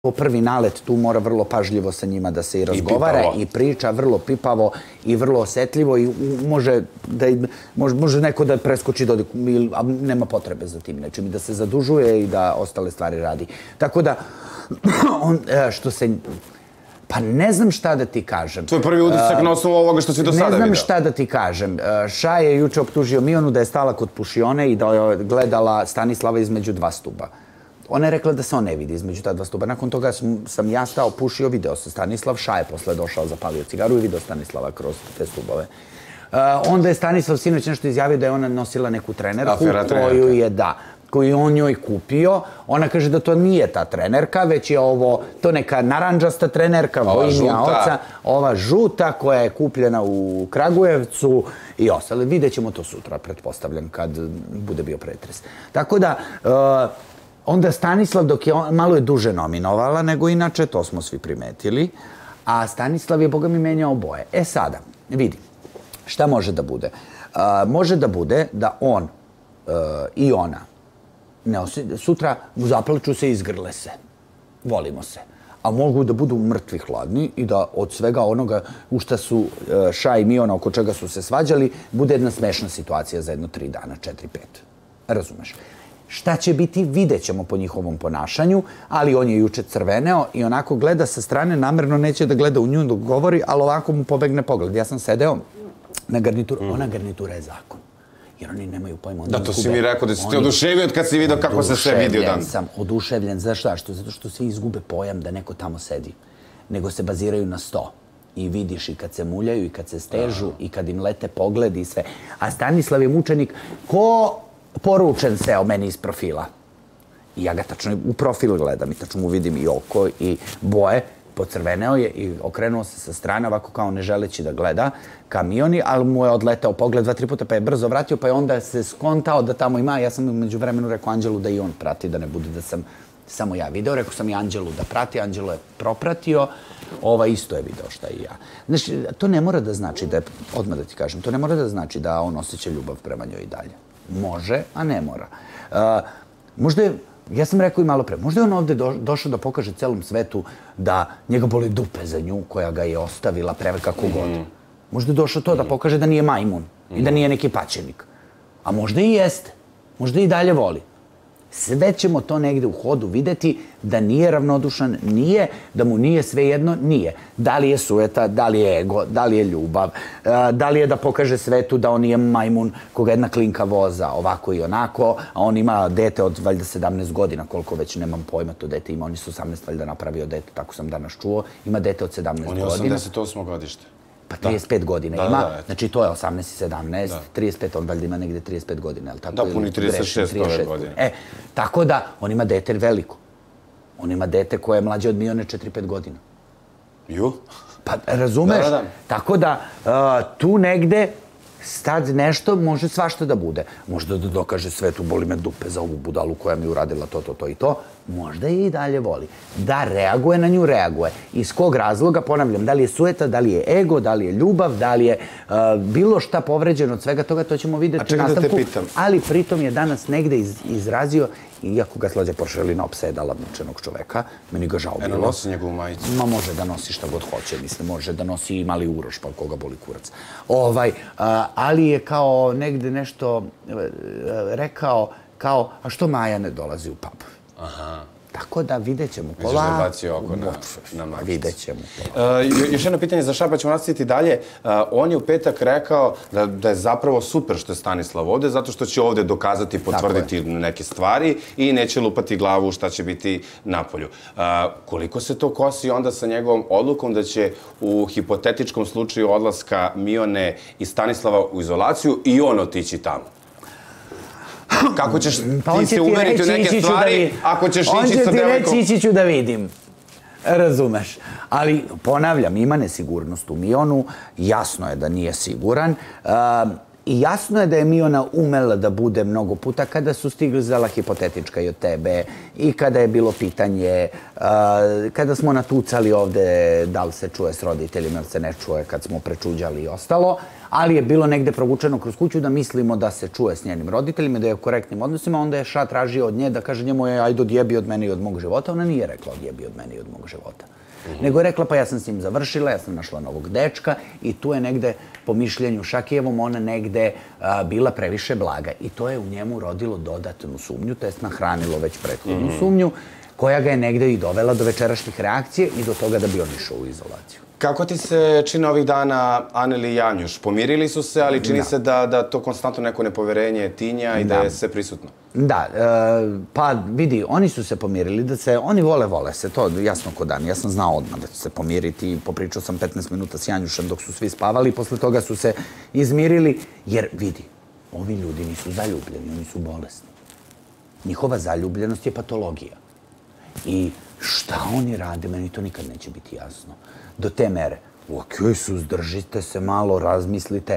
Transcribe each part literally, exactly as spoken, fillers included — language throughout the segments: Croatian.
Po prvi nalet tu mora vrlo pažljivo sa njima da se i razgovara i priča, vrlo pipavo i vrlo osetljivo i može da može neko da preskoči, a nema potrebe za tim nečim i da se zadužuje i da ostale stvari radi. Tako da, što se... Pa ne znam šta da ti kažem. To je prvi utisak na osnovu ovoga što si do sada vidio. Ne znam šta da ti kažem. Ša je juče optužio Mionu da je stala kod pušione i da je gledala Stanislava između dva stuba. Ona je rekla da se on ne vidi između ta dva stuba. Nakon toga sam ja stao, pušio, video se Stanislav. Ša je posle došao, zapalio cigaru i video Stanislava kroz te stubove. Onda je Stanislav sinoć nešto izjavio da je ona nosila neku trenerku koju je, da, koju je on njoj kupio. Ona kaže da to nije ta trenerka, već je ovo, to neka naranđasta trenerka, Vojnija oca, ova žuta koja je kupljena u Kragujevcu i ostale. Vidjet ćemo to sutra, pretpostavljam, kad bude bio pretres. Tako da, onda Stanislav, dok je malo je duže nominovala nego inače, to smo svi primetili, a Stanislav je, boga mi, menjao boje. E sada, vidi, šta može da bude? Može da bude da on i ona sutra zaplaču se i izgrle se. Volimo se. A mogu da budu mrtvi hladni i da od svega onoga u šta su Ša i Miona, oko čega su se svađali, bude jedna smešna situacija za jedno tri dana, četiri, pet. Razumeš? Šta će biti, vidjet ćemo po njihovom ponašanju, ali on je juče crveneo i onako gleda sa strane, namerno neće da gleda u nju dok govori, ali ovako mu pobegne pogled. Ja sam sedeo na garnituru, ona garnitura je zakon. Jer oni nemaju pojma. Da, to si mi rekao da si ti oduševio od kad si vidio kako se sve vidi dan. Oduševljen sam, oduševljen. Znaš šta? Zato što svi izgube pojam da neko tamo sedi. Nego se baziraju na sto. I vidiš i kad se muljaju i kad se stežu i kad im lete pogledi i sve. A Stanislav je mučenik ko poručen seo meni iz profila. I ja ga tačno u profil gledam i tačno mu vidim i oko i boje. Pocrveneo je i okrenuo se sa strane, ovako kao ne želeći da gleda ka Mioni, ali mu je odletao pogled dva, tri puta, pa je brzo vratio, pa je onda se skontao da tamo ima. Ja sam među vremenu rekao Anđelu da i on prati, da ne bude da sam samo ja video. Rekao sam i Anđelu da prati, Anđelo je propratio, ova isto je video šta i ja. Znači, to ne mora da znači da je, odmah da ti kažem, to ne mora da znači da on osjeća ljubav prema njoj i dalje. Može, a ne mora. Možda je, ja sam rekao i malo pre, možda je on ovde došao da pokaže celom svetu da njega boli dupe za nju koja ga je ostavila pre kako god. Možda je došao to da pokaže da nije majmun i da nije neki paćenik. A možda i jeste. Možda i dalje voli. Sve ćemo to negde u hodu videti da nije ravnodušan, nije, da mu nije svejedno, nije. Da li je sujeta, da li je ego, da li je ljubav, da li je da pokaže svetu da on nije majmun koga jedna klinka voza ovako i onako, a on ima dete od valjda sedamnaest godina, koliko već nemam pojma to dete ima, oni su osamnaest valjda napravio dete, tako sam danas čuo, ima dete od sedamnaest godina. On je osamdeset osmo godište. Pa trideset pet godina ima, znači to je osamnaest i sedamnaest, trideset pet, on valjda ima negde trideset pet godina, ali tako? Da, puni trideset šest ove godine. E, tako da, on ima dete veliko. On ima dete koje je mlađe od Mione četiri pet godina. Ju? Pa, razumeš? Tako da, tu negde sad nešto može svašta da bude. Možda da dokaže svetu, boli me dupe za ovu budalu koja mi uradila to, to, to i to. Možda je i dalje voli. Da reaguje na nju, reaguje. Iz kog razloga, ponavljam, da li je sujeta, da li je ego, da li je ljubav, da li je bilo šta povređeno od svega toga, to ćemo vidjeti u nastavku. A čekaj da te pitam. Ali pritom je danas negde izrazio, iako ga Slađa Poršelina opsedala mučenog čoveka, meni ga žao bilo. Eno nosi njegovu majicu. Ma može da nosi šta god hoće, mislim, može da nosi i mali uroš, pa koga boli kurac. Ovaj, ali je kao negde nešto rekao, kao, a što Maja ne dolazi u pub? Aha. Tako da vidjet ćemo. Misliš da je bacio oko na makicu? Vidjet ćemo. Još jedno pitanje za Ša, pa ćemo nastaviti dalje. On je u petak rekao da je zapravo super što je Stanislav ovde, zato što će ovde dokazati, potvrditi neke stvari i neće lupati glavu šta će biti napolju. Koliko se to kosi onda sa njegovom odlukom da će u hipotetičkom slučaju odlaska Mione i Stanislava u izolaciju i on otići tamo? Kako ćeš ti se uveriti u neke stvari ako ćeš ići sa devojkom? On će ti reći, ići ću da vidim. Razumeš. Ali, ponavljam, ima nesigurnost u Mionu. Jasno je da nije siguran. I jasno je da je Miona umela da bude mnogo puta kada su stigla hipotetička i od tebe i kada je bilo pitanje, kada smo natucali ovde da li se čuje s roditeljima ili se ne čuje kad smo prečuđali i ostalo. ali je bilo negde provučeno kroz kuću da mislimo da se čuje s njenim roditeljima, da je u korektnim odnosima, onda je Ša tražio od nje da kaže njemu je ajde odjebi od mene i od mog života. Ona nije rekla odjebi od mene i od mog života. Nego je rekla pa ja sam s njim završila, ja sam našla novog dečka i tu je negde, po mišljenju Šakijevom, ona negde bila previše blaga. I to je u njemu rodilo dodatnu sumnju, to jest nahranilo već prethodnu sumnju, koja ga je negde i dovela do večerašnjih reakcije i do toga da bi on išao u izolaciju. Kako ti se čini ovih dana Aneli i Janjuš? Pomirili su se, ali čini se da to konstantno neko nepoverenje tinja i da je sve prisutno. Da, pa vidi, oni su se pomirili, da se, oni vole, vole se, to jasno ko dan. Ja sam znao odmah da će se pomiriti, popričao sam petnaest minuta s Janjušem dok su svi spavali i posle toga su se izmirili, jer vidi, ovi ljudi nisu zaljubljeni, oni su bolesni. Njihova zaljubljenost je patologija. I šta oni rade, meni to nikad neće biti jasno. Do te mere, okej, suzdržite se malo, razmislite.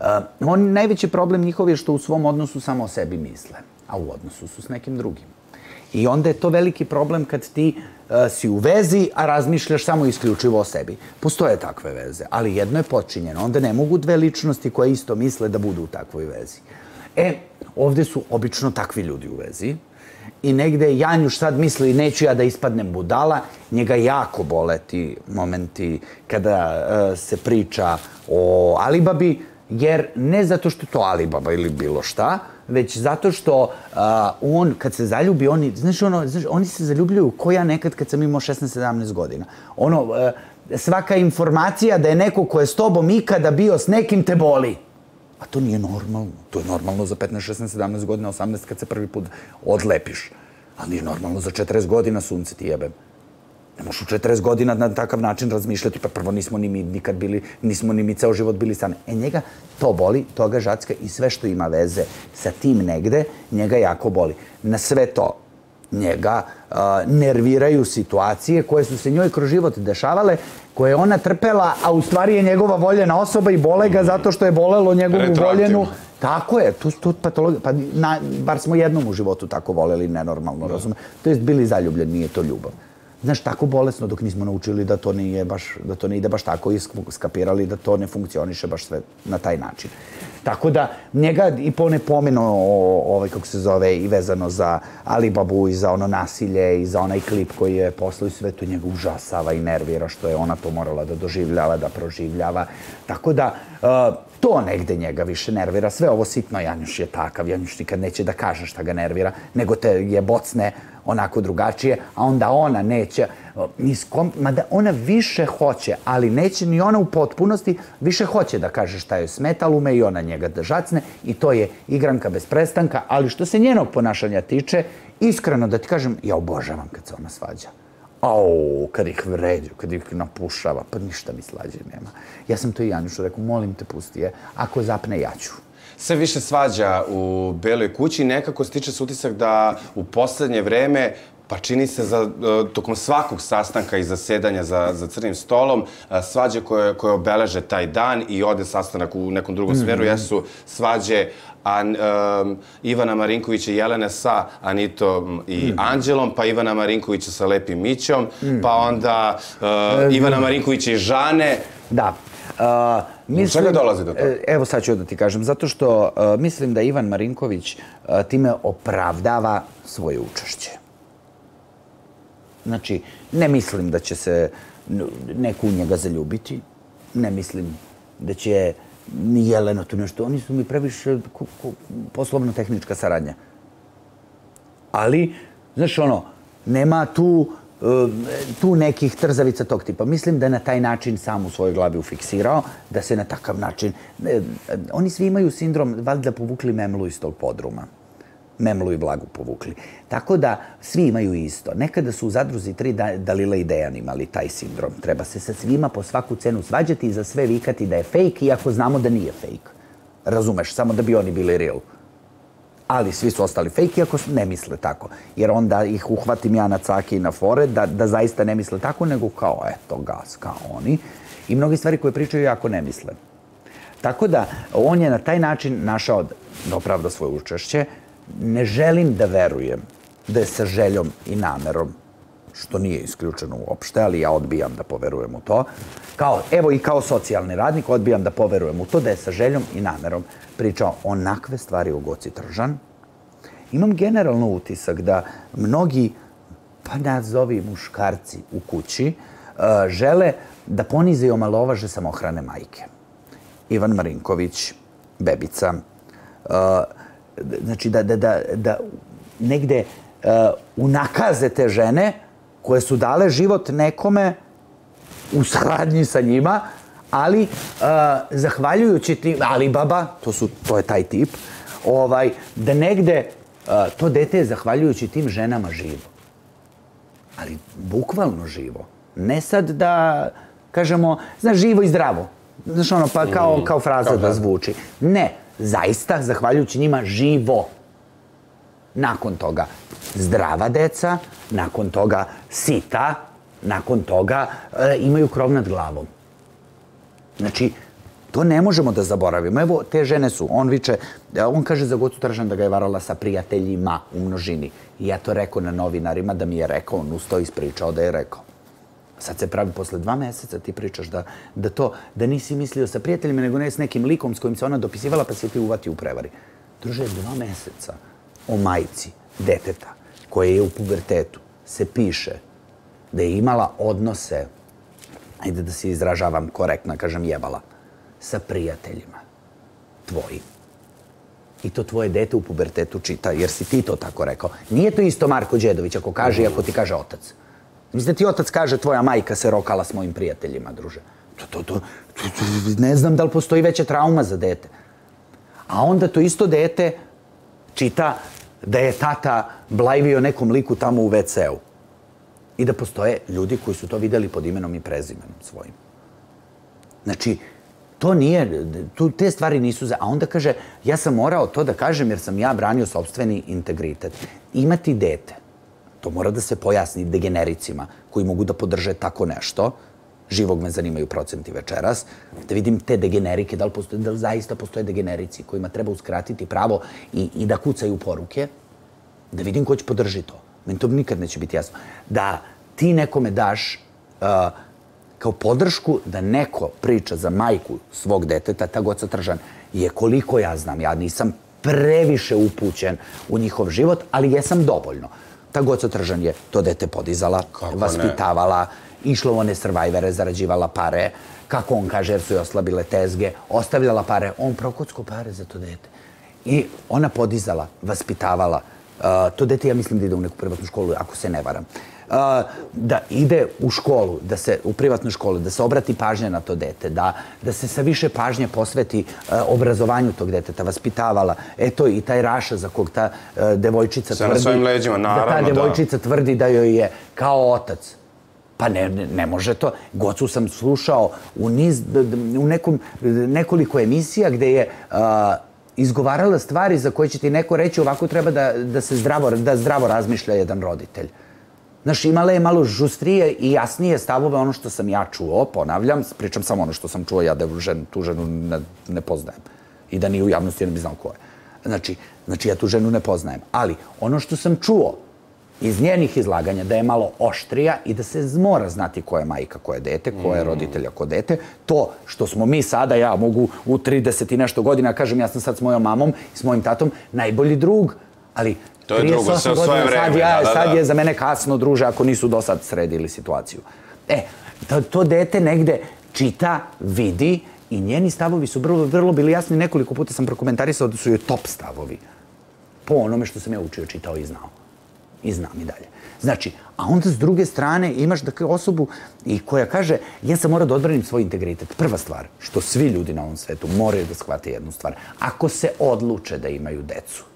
Najveći problem njihov je što u svom odnosu samo o sebi misle, a u odnosu su s nekim drugim. I onda je to veliki problem kad ti si u vezi, a razmišljaš samo isključivo o sebi. Postoje takve veze, ali jedno je počinjeno. Onda ne mogu dve ličnosti koje isto misle da budu u takvoj vezi. E, ovde su obično takvi ljudi u vezi. I negde Janjuš sad misli neću ja da ispadnem budala, njega jako bole ti momenti kada se priča o Alibabi, jer ne zato što je to Alibaba ili bilo šta, već zato što on, kad se zaljubi, oni, znaš ono, oni se zaljubljuju ko ja nekad kad sam imao šesnaest sedamnaest godina. Ono, svaka informacija da je neko ko je s tobom ikada bio s nekim te boli. A to nije normalno. To je normalno za petnaest, šesnaest, sedamnaest godina, osamnaest kad se prvi put odlepiš. Ali nije normalno za četrdeset godina, sunce ti jebem. Ne možeš u četrdeset godina na takav način razmišljati, pa prvo nismo ni mi nikad bili, nismo ni mi ceo život bili sami. E njega to boli, to ga žacka i sve što ima veze sa tim negde, njega jako boli. Na sve to njega nerviraju situacije koje su se njoj kroz život dešavale, koje je ona trpela, a u stvari je njegova voljena osoba i bole ga zato što je bolelo njegovu voljenu. Tako je, tu je patologija. Pa bar smo jednom u životu tako voleli, nenormalno, razumem. To jest bili zaljubljeni, nije to ljubav. Znaš, tako bolesno dok nismo naučili da to nije baš, da to ne ide baš tako i skapirali da to ne funkcioniše baš sve na taj način. Tako da njega i pone pomeno ovaj, kako se zove, i vezano za Alibabu i za ono nasilje i za onaj klip koji je poslao i sve to njega užasava i nervira što je ona to morala da doživljava, da proživljava. Tako da to negde njega više nervira. Sve ovo sitno, Janjuš je takav, Janjuš nikad neće da kaže šta ga nervira, nego te je bocne onako drugačije, a onda ona neće, mada ona više hoće, ali neće ni ona u potpunosti, više hoće da kaže šta joj smeta, ali ume i ona njega da žacne i to je igranka bez prestanka, ali što se njenog ponašanja tiče, iskreno da ti kažem, ja obožavam kad se ona svađa. Au, kad ih vređu, kad ih napušava, pa ništa mi slađe nema. Ja sam to i Janjušu rekao, molim te pusti je, ako zapne ja ću. Sve više svađa u Beloj kući, nekako stiče se utisak da u poslednje vreme, pa čini se tokom svakog sastanka i zasedanja za crnim stolom, svađe koje obeleže taj dan i ode sastanak u nekom drugom smeru, jesu svađe Ivana Marinkovića i Jelene sa Anitom i Anđelom, pa Ivana Marinkovića sa Lepim Mićom, pa onda Ivana Marinkovića i Žane. Da. Od čega dolazi do toga? Evo sad ću da ti kažem, zato što mislim da Ivan Marinković time opravdava svoje učešće. Znači, ne mislim da će se neko u njega zaljubiti, ne mislim da će ni Jelena tu nešto, oni su mi previše poslovno-tehnička saradnja. Ali, znaš ono, nema tu tu nekih trzavica tog tipa. Mislim da je na taj način sam u svojoj glavi ufiksirao, da se na takav način... Oni svi imaju sindrom, valjda povukli Memlu iz tog podruma. Memlu i Blagu povukli. Tako da svi imaju isto. Nekada su u Zadruzi tri Dalila i Dejan imali taj sindrom. Treba se sa svima po svaku cenu svađati i za sve vikati da je fejk, iako znamo da nije fejk. Razumeš, samo da bi oni bili real. Ali svi su ostali fejk, iako ne misle tako. Jer onda ih uhvatim ja na caki i na fore, da zaista ne misle tako, nego kao, eto, gas, kao oni. I mnogi stvari koje pričaju jako ne misle. Tako da, on je na taj način našao da opravda svoje učešće. Ne želim da verujem da je sa željom i namerom što nije isključeno uopšte, ali ja odbijam da poverujem u to. Kao, evo i kao socijalni radnik odbijam da poverujem u to da je sa željom i namerom pričao onakve stvari o Goci Tržan. Imam generalno utisak da mnogi, pa nazovi muškarci u kući, žele da ponize i omalovaže samohrane majke. Ivan Marinković, bebica, znači da, da, da, da negde unakaze te žene koje su dale život nekome u saradnji sa njima, ali uh, zahvaljujući tim, Alibaba, to, su, to je taj tip, ovaj, da negde uh, to dete je zahvaljujući tim ženama živo. Ali bukvalno živo. Ne sad da, kažemo, znaš, živo i zdravo. Znaš ono, pa kao, kao fraza da zvuči. Ne, zaista, zahvaljujući njima živo. Nakon toga zdrava deca, nakon toga sita, nakon toga e, imaju krov nad glavom. Znači, to ne možemo da zaboravimo. Evo, te žene su, on viče, on kaže za Gocu Tržan da ga je varala sa prijateljima u množini. I ja to rekao na novinarima da mi je rekao, on usto ispričao da je rekao. Sad se pravi posle dva meseca ti pričaš da, da to, da nisi mislio sa prijateljima, nego ne s nekim likom s kojim se ona dopisivala pa si ti uvati u prevari. Druže, dva meseca o majci deteta koje je u pubertetu se piše da je imala odnose, ajde da se izražavam korektno, kažem jebala, sa prijateljima tvojim. I to tvoje dete u pubertetu čita, jer si ti to tako rekao. Nije to isto Marko Đedović ako kaže i ako ti kaže otac. Mislim da ti otac kaže tvoja majka se rokala s mojim prijateljima, druže. To, to, to, to, to, ne znam da li postoji veća trauma za dete. A onda to isto dete čita da je tata blajvio nekom liku tamo u ve ce u. I da postoje ljudi koji su to videli pod imenom i prezimenom svojim. Znači, to nije, tu, te stvari nisu za... A onda kaže, ja sam morao to da kažem jer sam ja branio sopstveni integritet. Imati dete, to mora da se pojasni degenericima koji mogu da podrže tako nešto. Živog me zanimaju procenti večeras. Da vidim te degenerike, da li, postoje, da li zaista postoje degenerici kojima treba uskratiti pravo i, i da kucaju poruke. Da vidim ko će podrži to. Meni to nikad neće biti jasno. Da ti nekome daš uh, kao podršku da neko priča za majku svog deteta, ta Goca Tržan je, koliko ja znam, ja nisam previše upućen u njihov život, ali jesam dovoljno. Ta Goca Tržan je to dete podizala, kako vaspitavala, ne? Išla u one survivore, zarađivala pare, kako on kaže, jer su joj oslabile tezge, ostavljala pare, on prokocko pare za to dete. I ona podizala, vaspitavala. Uh, to dete, ja mislim da ide u neku privatnu školu, ako se ne varam. Uh, da ide u školu, da se, u privatnu školu, da se obrati pažnja na to dete, da, da se sa više pažnje posveti uh, obrazovanju tog deteta, vaspitavala. Eto i taj Raša za kog ta uh, devojčica sve tvrdi... na svojim leđima, naravno, da. ta devojčica da. tvrdi da joj je kao otac. Pa ne, ne, ne može to. Gocu sam slušao u, niz, u nekom, nekoliko emisija gde je... Uh, izgovarala stvari za koje će ti neko reći ovako treba da, da se zdravo, da zdravo razmišlja jedan roditelj. Znaš, imala je malo žustrije i jasnije stavove ono što sam ja čuo, ponavljam, pričam samo ono što sam čuo, ja da žen, tu ženu ne, ne poznajem. I da ni u javnosti ne bi znao ko je. Znači, znači, ja tu ženu ne poznajem. Ali ono što sam čuo iz njenih izlaganja da je malo oštrija i da se mora znati ko je majka, ko je dete, ko je roditelja, ko dete. To što smo mi sada, ja mogu u trideset i nešto godina, kažem ja sam sad s mojom mamom i s mojim tatom najbolji drug, ali to je drugo, sve svoje vreme. Sad, ja, da, da, sad je za mene kasno, druže, ako nisu do sad sredili situaciju. E, to, to dete negde čita, vidi i njeni stavovi su vrlo, vrlo bili jasni. Nekoliko puta sam prokomentarisao da su joj top stavovi. Po onome što sam ja učio, čitao i znao. I znam i dalje. Znači, a onda s druge strane imaš dakle osobu i koja kaže ja sam mora da odbranim svoj integritet. Prva stvar, što svi ljudi na ovom svetu moraju da shvate jednu stvar. Ako se odluče da imaju decu,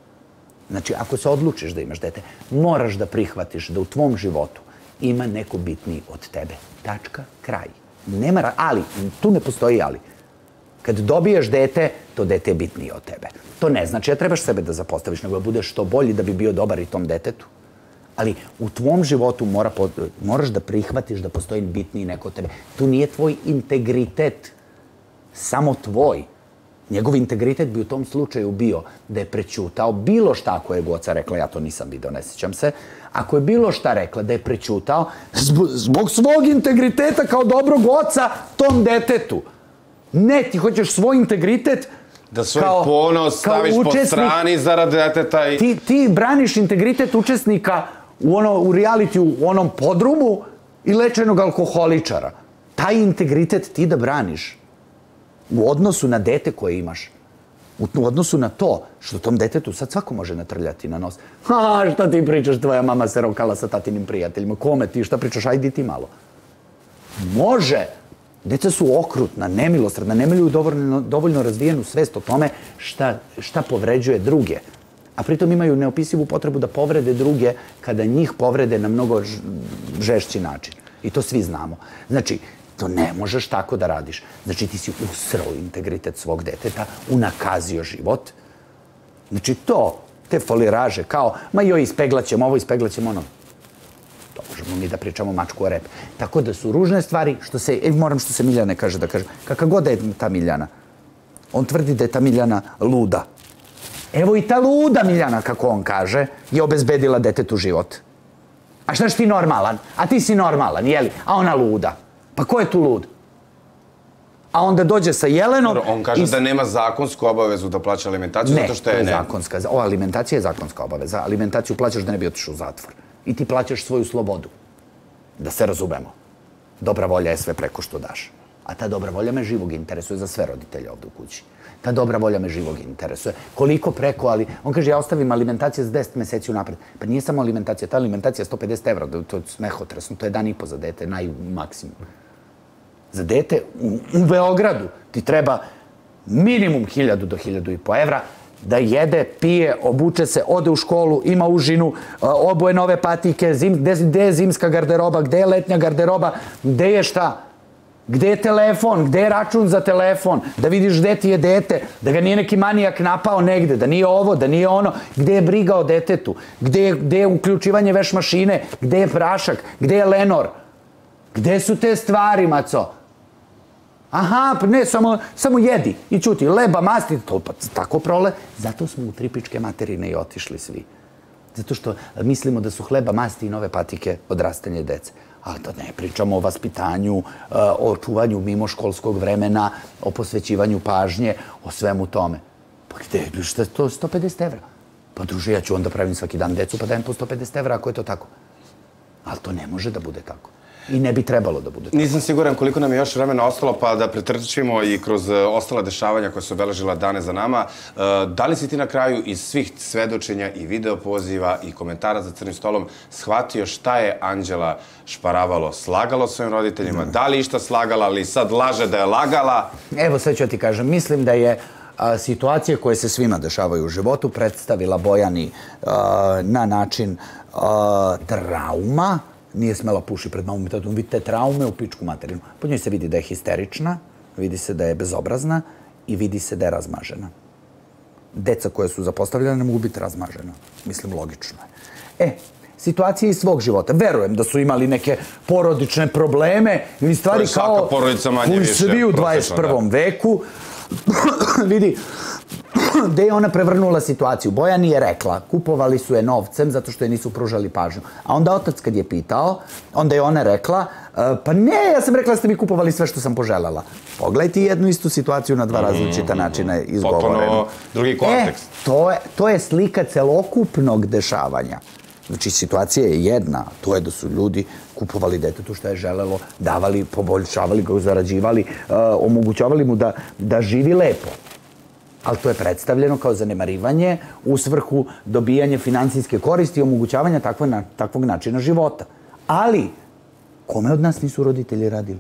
znači ako se odlučiš da imaš dete, moraš da prihvatiš da u tvom životu ima neko bitniji od tebe. Tačka, kraj. Nema, ali, tu ne postoji ali. Kad dobiješ dete, to dete je bitnije od tebe. To ne znači da trebaš sebe da zapostaviš, nego da budeš što bolji da bi bio dobar i tom detetu. Ali u tvom životu mora, moraš da prihvatiš da postoji bitniji neko od tebe. Tu nije tvoj integritet, samo tvoj. Njegov integritet bi u tom slučaju bio da je prećutao bilo šta koje je Goca rekla, ja to nisam vidio, ne sjećam se, ako je bilo šta rekla da je prećutao, zbog svog integriteta kao dobrog oca tom detetu. Ne, ti hoćeš svoj integritet da svoj ponos staviš po strani zarad deteta i... Ti, ti braniš integritet učesnika u, ono, u realitiju, u onom podrumu i lečenog alkoholičara. Taj integritet ti da braniš u odnosu na dete koje imaš. U odnosu na to što tom detetu sad svako može natrljati na nos. Ha, šta ti pričaš, tvoja mama se rokala sa tatinim prijateljima. Kome ti, šta pričaš, ajdi ti malo. Može. Deca su okrutna, nemilosrdna, nemaju dovoljno, dovoljno razvijenu svest o tome šta, šta povređuje druge. A pritom imaju neopisivu potrebu da povrede druge kada njih povrede na mnogo žešći način. I to svi znamo. Znači, to ne možeš tako da radiš. Znači, ti si usrao integritet svog deteta, unakazio život. Znači, to, te foliraže, kao, ma joj, ispeglaćemo ovo, ispeglaćemo ono. To možemo mi da pričamo mačku o rep. Tako da su ružne stvari, što se, e, moram što se Miljane kaže da kažem, kakav god da je ta Miljana, on tvrdi da je ta Miljana luda. Evo i ta luda Miljana, kako on kaže, je obezbedila detetu život. A šta si ti normalan? A ti si normalan, jeli? A ona luda. Pa ko je tu lud? A onda dođe sa Jelenom... On kaže da nema zakonsku obavezu da plaća alimentaciju, zato što je... Ne, to je zakonska. O, alimentacija je zakonska obaveza. Alimentaciju plaćaš da ne bi otišao u zatvor. I ti plaćaš svoju slobodu. Da se razumemo. Dobra volja je sve preko što daš. A ta dobra volja me živog interesuje za sve roditelje ovdje u kući. Ta dobra volja me živog interesuje. Koliko preko, ali... On kaže, ja ostavim alimentacije za deset meseci unapred. Pa nije samo alimentacija, ta alimentacija je sto pedeset evra, to je smehotresno, to je dan i po za dete, najmaksimum. Za dete u, u Beogradu ti treba minimum hiljadu do hiljadu i po evra da jede, pije, obuče se, ode u školu, ima užinu, oboje nove patike, zim, gde, gde je zimska garderoba, gde je letnja garderoba, gde je šta? Gde je telefon, gde je račun za telefon, da vidiš gde ti je dete, da ga nije neki manijak napao negde, da nije ovo, da nije ono, gde je briga o detetu, gde je, gde je uključivanje veš mašine, gde je prašak, gde je Lenor, gde su te stvari, maco? Aha, ne, samo, samo jedi i čuti, leba, masti, to pa tako prole. Zato smo u tripičke materine i otišli svi. Zato što mislimo da su hleba, masti i nove patike odrastanje dece. A da ne pričamo o vaspitanju, o čuvanju mimo školskog vremena, o posvećivanju pažnje, o svemu tome. Pa gde, šta je to sto pedeset evra? Pa druže, ja ću onda pravim svaki dan decu, pa dajem po sto pedeset evra ako je to tako. Ali to ne može da bude tako. I ne bi trebalo da bude tako. Nisam siguran koliko nam je još vremena ostalo, pa da pretrčimo i kroz ostala dešavanja koja su obeležila dane za nama. Da li si ti na kraju iz svih svedočenja i video poziva i komentara za crnim stolom shvatio šta je Anđela Šparavalo slagalo svojim roditeljima? Da li išta slagala, ali sad laže da je lagala? Evo, sve ću ti kažem. Mislim da je situacije koje se svima dešavaju u životu predstavila Bojani na način trauma. Nije smela puši pred mamom i tatom. Vidite traume u pičku materinu. Po njoj se vidi da je histerična, vidi se da je bezobrazna i vidi se da je razmažena. Deca koje su zapostavljene ne mogu biti razmažena. Mislim, logično je. E, situacije iz svog života. Verujem da su imali neke porodične probleme ili stvari kao koji svi u dvadeset prvom veku. Vidi, gde je ona prevrnula situaciju? Bojani je rekla, kupovali su je novcem zato što je nisu pružali pažnju. A onda otac kad je pitao, onda je ona rekla, pa ne, ja sam rekla da ste mi kupovali sve što sam poželjala. Pogledaj ti jednu istu situaciju na dva različita načina izgovorenu. Potpuno drugi kontekst. E, to je, to je slika celokupnog dešavanja. Znači, situacija je jedna, to je da su ljudi kupovali detetu što je želelo, davali, poboljšavali ga, zarađivali, uh, omogućavali mu da, da živi lepo. Ali to je predstavljeno kao zanemarivanje u svrhu dobijanja finansijske koristi i omogućavanja takvog, na, takvog načina života. Ali, kome od nas nisu roditelji radili?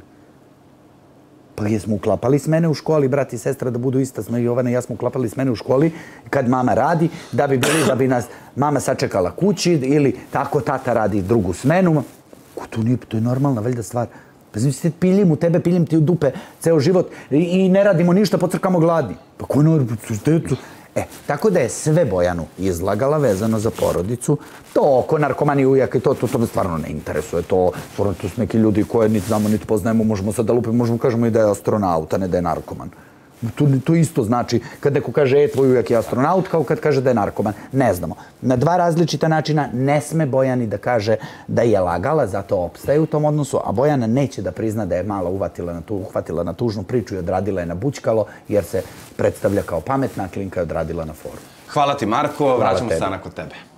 Pa jesmo uklapali smene u školi, brat i sestra da budu ista, smo i Jovana i ja smo uklapali smene u školi kad mama radi, da bi bili, da bi nas mama sačekala kući ili tako tata radi drugu smenu. To nije, to je normalna veljda stvar. Pa znači, piljem u tebe, piljem ti u dupe ceo život i, i ne radimo ništa, pocrkamo gladni. Pa ko ne, E, tako da je sve Bojanu izlagala vezano za porodicu. To oko narkomanije ujaka i to, to, to me stvarno ne interesuje. To, to su neki ljudi koje niti znamo, niti poznajemo, možemo sad da lupimo, možemo kažemo i da je astronaut, a ne da je narkoman. To isto znači kad neko kaže e, tvoj ujak je astronaut, kao kad kaže da je narkoman. Ne znamo. Na dva različita načina ne sme Bojani da kaže da je lagala, zato opstaje u tom odnosu, a Bojana neće da prizna da je mala uhvatila na tužnu priču i odradila je na bućkalo, jer se predstavlja kao pametna, a Klinka je odradila na foru. Hvala ti, Marko. Vraćamo se Ana kod tebe.